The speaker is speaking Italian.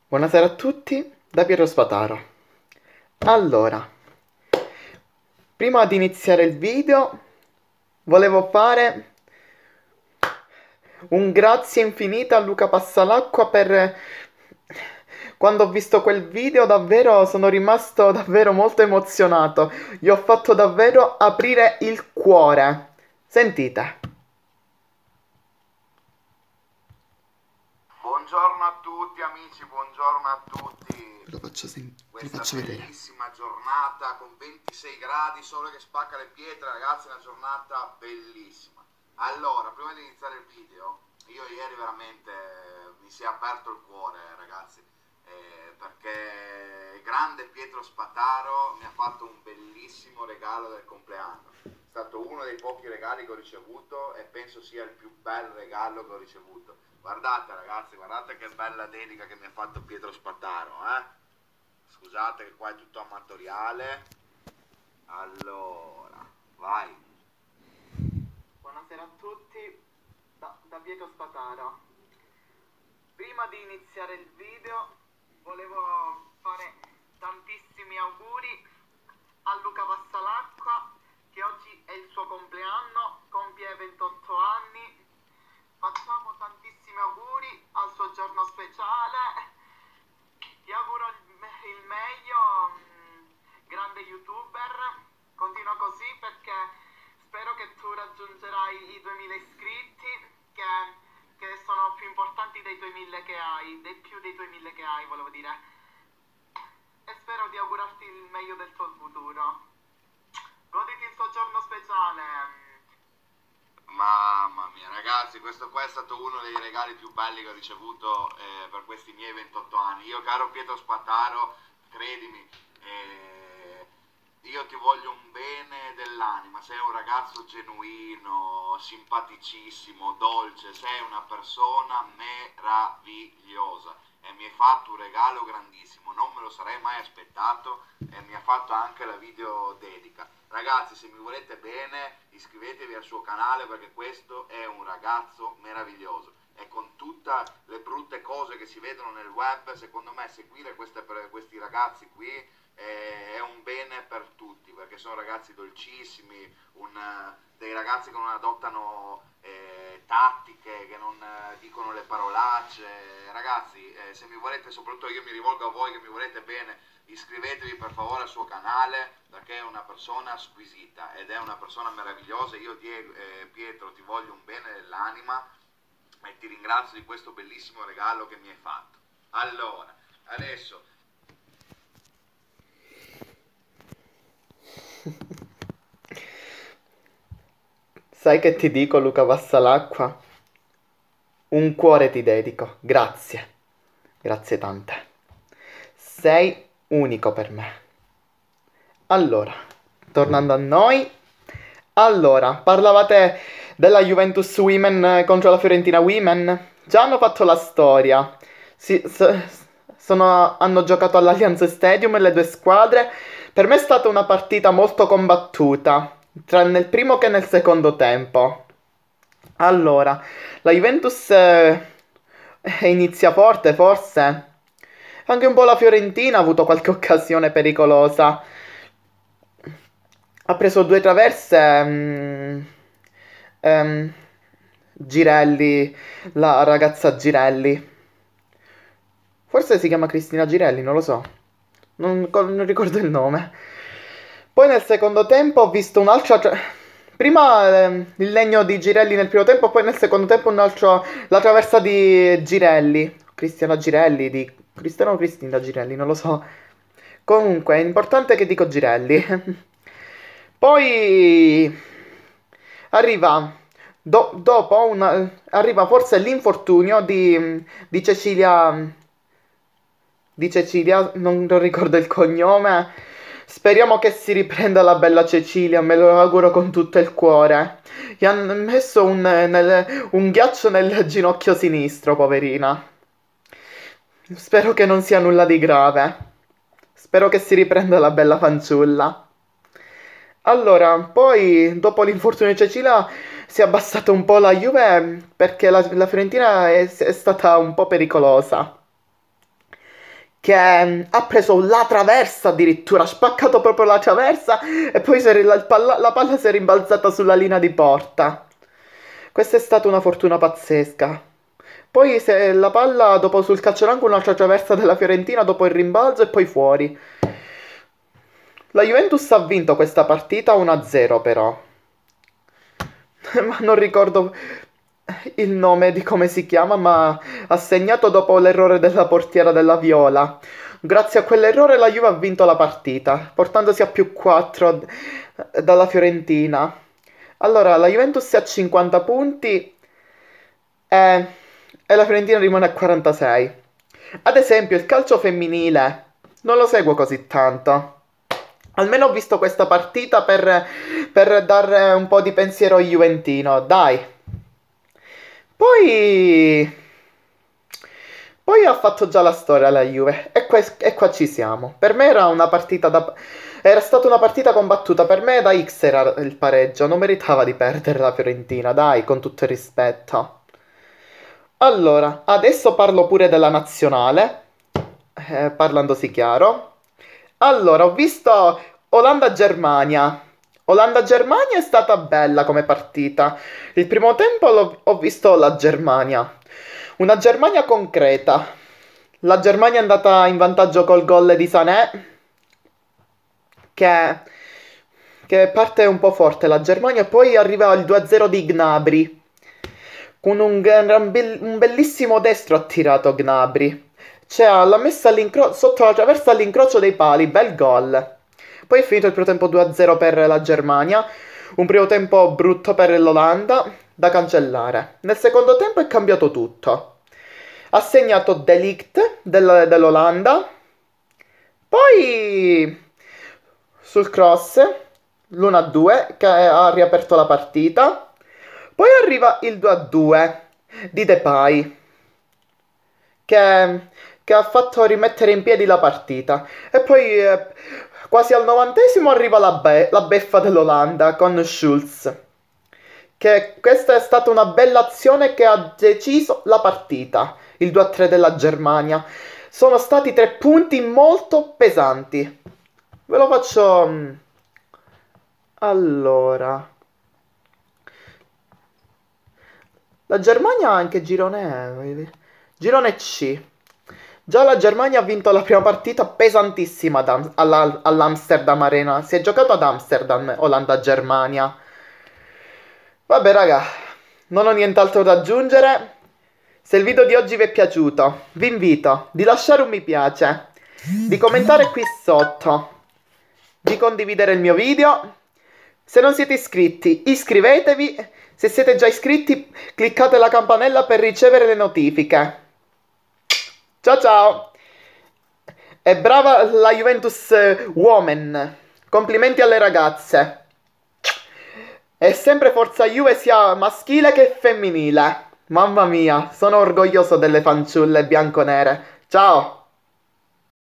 Buonasera a tutti, da Piero Spataro. Allora, prima di iniziare il video, volevo fare un grazie infinito a Luca Passalacqua per... Quando ho visto quel video davvero sono rimasto davvero molto emozionato. Gli ho fatto davvero aprire il cuore. Sentite. Buongiorno a tutti amici, buongiorno a tutti. Ve lo Questa faccio vedere. bellissima giornata con 26 gradi, sole che spacca le pietre, ragazzi, una giornata bellissima. Allora, prima di iniziare il video, io ieri veramente mi si è aperto il cuore, ragazzi, perché il grande Pietro Spataro mi ha fatto un bellissimo regalo del compleanno. È stato uno dei pochi regali che ho ricevuto e penso sia il più bel regalo che ho ricevuto. Guardate ragazzi, guardate che bella dedica che mi ha fatto Pietro Spataro, Scusate che qua è tutto amatoriale. Allora, vai. Buonasera a tutti, da Pietro Spataro. Prima di iniziare il video volevo fare tantissimi auguri a Luca Passalacqua, che oggi è il suo compleanno, compie 28 anni. Facciamo tantissimi auguri al suo giorno speciale. Ti auguro il meglio, grande youtuber. Continua così perché spero che tu raggiungerai i 2000 iscritti, che sono più importanti dei tuoi 1000 che hai, più dei tuoi 1000 che hai, volevo dire. E spero di augurarti il meglio del tuo futuro. Goditi il tuo giorno speciale. Mamma mia ragazzi, questo qua è stato uno dei regali più belli che ho ricevuto per questi miei 28 anni. Io caro Pietro Spataro, credimi, io ti voglio un bene dell'anima, sei un ragazzo genuino, simpaticissimo, dolce, sei una persona meravigliosa e mi hai fatto un regalo grandissimo, non me lo sarei mai aspettato e mi ha fatto anche la video dedica. Ragazzi, se mi volete bene, iscrivetevi al suo canale perché questo è un ragazzo meraviglioso e con tutte le brutte cose che si vedono nel web, secondo me seguire questi ragazzi qui è un bene per tutti perché sono ragazzi dolcissimi, dei ragazzi che non adottano tattiche, che non dicono le parolacce. Ragazzi, se mi volete, soprattutto io mi rivolgo a voi che mi volete bene, iscrivetevi per favore al suo canale perché è una persona squisita ed è una persona meravigliosa. Io Pietro ti voglio un bene dell'anima e ti ringrazio di questo bellissimo regalo che mi hai fatto. Allora, adesso Sai che ti dico, Luca Passalacqua? Un cuore ti dedico, grazie. Grazie tante. Sei unico per me. Allora, tornando a noi. Allora, parlavate della Juventus Women contro la Fiorentina Women? Già hanno fatto la storia. Hanno giocato all'Allianz Stadium le due squadre. Per me è stata una partita molto combattuta, tra nel primo che nel secondo tempo. Allora, la Juventus inizia forte, forse. Anche un po' la Fiorentina ha avuto qualche occasione pericolosa. Ha preso due traverse. Girelli, la ragazza Girelli. Forse si chiama Cristina Girelli, non lo so. Non ricordo il nome. Poi nel secondo tempo ho visto un'altra... Prima il legno di Girelli nel primo tempo, poi nel secondo tempo la traversa di Girelli. Cristiana Girelli, di... Cristiano o Cristina Girelli, non lo so. Comunque, è importante che dico Girelli. Poi arriva... arriva forse l'infortunio di Cecilia... Di Cecilia, non ricordo il cognome. Speriamo che si riprenda la bella Cecilia, me lo auguro con tutto il cuore. Gli hanno messo un ghiaccio nel ginocchio sinistro, poverina. Spero che non sia nulla di grave. Spero che si riprenda la bella fanciulla. Allora, poi dopo l'infortunio di Cecilia si è abbassata un po' la Juve perché la Fiorentina è stata un po' pericolosa. che ha preso la traversa addirittura, ha spaccato proprio la traversa e poi la palla si è rimbalzata sulla linea di porta. Questa è stata una fortuna pazzesca. Poi se la palla dopo sul calciolangolo un'altra traversa della Fiorentina dopo il rimbalzo e poi fuori. La Juventus ha vinto questa partita 1-0 però. Ma non ricordo il nome di come si chiama, ma ha segnato dopo l'errore della portiera della Viola. Grazie a quell'errore la Juve ha vinto la partita, portandosi a +4 dalla Fiorentina. Allora, la Juventus è a 50 punti e la Fiorentina rimane a 46. Ad esempio, il calcio femminile non lo seguo così tanto. Almeno ho visto questa partita per dare un po' di pensiero al Juventino, dai. Poi... Poi ha fatto già la storia la Juve e qua ci siamo. Per me era una partita era stata una partita combattuta, per me da X era il pareggio, non meritava di perdere la Fiorentina, dai, con tutto il rispetto. Allora, adesso parlo pure della nazionale, parlandosi chiaro. Allora, ho visto Olanda-Germania. Olanda-Germania è stata bella come partita. Il primo tempo ho visto la Germania. Una Germania concreta. La Germania è andata in vantaggio col gol di Sané, che parte un po' forte la Germania, e poi arriva il 2-0 di Gnabry. Con un bellissimo destro ha tirato Gnabry. Cioè, l'ha messa sotto la traversa all'incrocio dei pali, bel gol. Poi è finito il primo tempo 2-0 per la Germania, un primo tempo brutto per l'Olanda, da cancellare. Nel secondo tempo è cambiato tutto. Ha segnato De Ligt dell'Olanda, poi sul cross l'1-2 che ha riaperto la partita, poi arriva il 2-2 di Depay che ha fatto rimettere in piedi la partita. E poi quasi al 90esimo arriva la beffa dell'Olanda con Schulz. Che questa è stata una bella azione che ha deciso la partita. Il 2-3 della Germania. Sono stati 3 punti molto pesanti. Ve lo faccio... Allora... La Germania ha anche girone C. Già la Germania ha vinto la prima partita pesantissima all'Amsterdam Arena. Si è giocato ad Amsterdam, Olanda-Germania. Vabbè raga, non ho nient'altro da aggiungere. Se il video di oggi vi è piaciuto, vi invito di lasciare un mi piace, di commentare qui sotto, di condividere il mio video. Se non siete iscritti, iscrivetevi. Se siete già iscritti, cliccate la campanella per ricevere le notifiche. Ciao ciao! E brava la Juventus Women. Complimenti alle ragazze. E sempre forza Juve sia maschile che femminile. Mamma mia, sono orgoglioso delle fanciulle bianconere. Ciao!